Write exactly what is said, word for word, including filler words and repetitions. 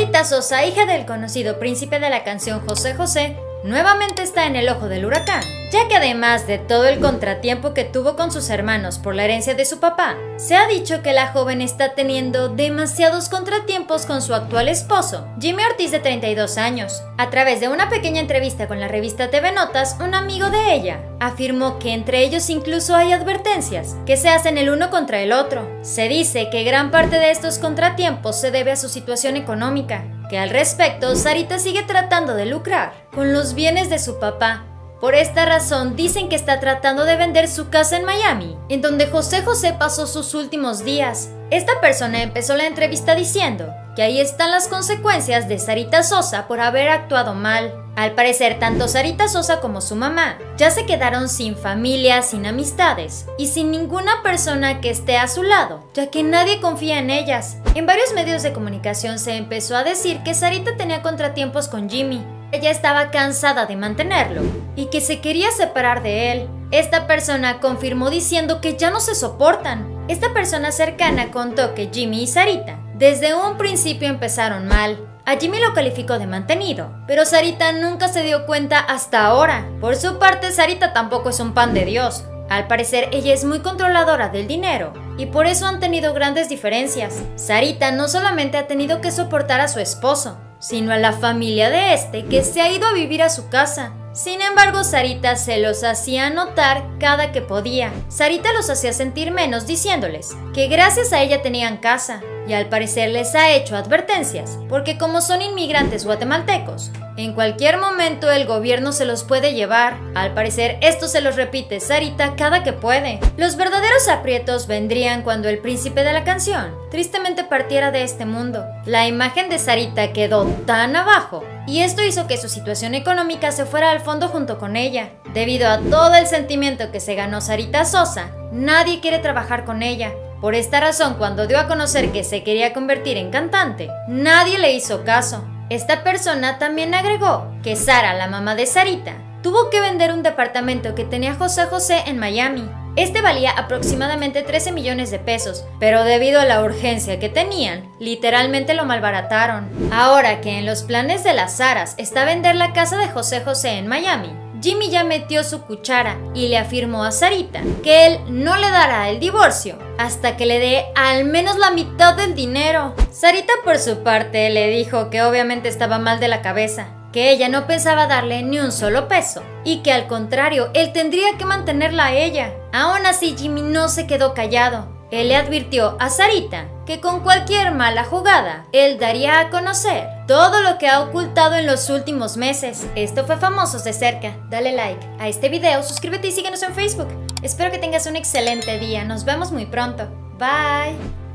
Sarita Sosa, hija del conocido príncipe de la canción José José, nuevamente está en el ojo del huracán, ya que además de todo el contratiempo que tuvo con sus hermanos por la herencia de su papá, se ha dicho que la joven está teniendo demasiados contratiempos con su actual esposo, Jimmy Ortiz, de treinta y dos años. A través de una pequeña entrevista con la revista T V Notas, un amigo de ella afirmó que entre ellos incluso hay advertencias que se hacen el uno contra el otro. Se dice que gran parte de estos contratiempos se debe a su situación económica, que al respecto Sarita sigue tratando de lucrar con los bienes de su papá. Por esta razón dicen que está tratando de vender su casa en Miami, en donde José José pasó sus últimos días. Esta persona empezó la entrevista diciendo que ahí están las consecuencias de Sarita Sosa por haber actuado mal. Al parecer, tanto Sarita Sosa como su mamá ya se quedaron sin familia, sin amistades y sin ninguna persona que esté a su lado, ya que nadie confía en ellas. En varios medios de comunicación se empezó a decir que Sarita tenía contratiempos con Jimmy. Ella estaba cansada de mantenerlo y que se quería separar de él. Esta persona confirmó diciendo que ya no se soportan. Esta persona cercana contó que Jimmy y Sarita desde un principio empezaron mal. A Jimmy lo calificó de mantenido, pero Sarita nunca se dio cuenta hasta ahora. Por su parte, Sarita tampoco es un pan de Dios. Al parecer, ella es muy controladora del dinero y por eso han tenido grandes diferencias. Sarita no solamente ha tenido que soportar a su esposo, sino a la familia de este, que se ha ido a vivir a su casa. Sin embargo, Sarita se los hacía notar cada que podía. Sarita los hacía sentir menos diciéndoles que gracias a ella tenían casa, y al parecer les ha hecho advertencias, porque como son inmigrantes guatemaltecos, en cualquier momento el gobierno se los puede llevar. Al parecer esto se los repite Sarita cada que puede. Los verdaderos aprietos vendrían cuando el príncipe de la canción tristemente partiera de este mundo. La imagen de Sarita quedó tan abajo y esto hizo que su situación económica se fuera al fondo junto con ella. Debido a todo el sentimiento que se ganó Sarita Sosa, nadie quiere trabajar con ella. Por esta razón, cuando dio a conocer que se quería convertir en cantante, nadie le hizo caso. Esta persona también agregó que Sara, la mamá de Sarita, tuvo que vender un departamento que tenía José José en Miami. Este valía aproximadamente trece millones de pesos, pero debido a la urgencia que tenían, literalmente lo malbarataron. Ahora que en los planes de las Saras está vender la casa de José José en Miami, Jimmy ya metió su cuchara y le afirmó a Sarita que él no le dará el divorcio hasta que le dé al menos la mitad del dinero. Sarita por su parte le dijo que obviamente estaba mal de la cabeza, que ella no pensaba darle ni un solo peso y que al contrario él tendría que mantenerla a ella. Aún así, Jimmy no se quedó callado. Él le advirtió a Sarita que con cualquier mala jugada, él daría a conocer todo lo que ha ocultado en los últimos meses. Esto fue Famosos de Cerca. Dale like a este video, suscríbete y síguenos en Facebook. Espero que tengas un excelente día. Nos vemos muy pronto. Bye.